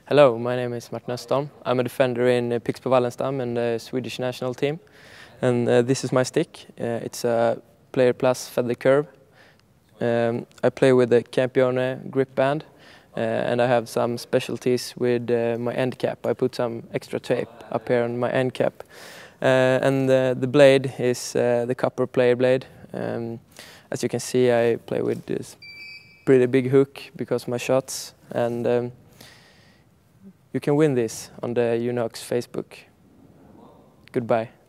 Hello, my name is Martin Östholm. I'm a defender in Pixbo Wallenstam and the Swedish national team. And this is my stick. It's a Player Plus feather curve. I play with the Campione grip band and I have some specialties with my end cap. I put some extra tape up here on my end cap. And the blade is the copper player blade. As you can see, I play with this pretty big hook because of my shots. And you can win this on the Unox Facebook. Goodbye.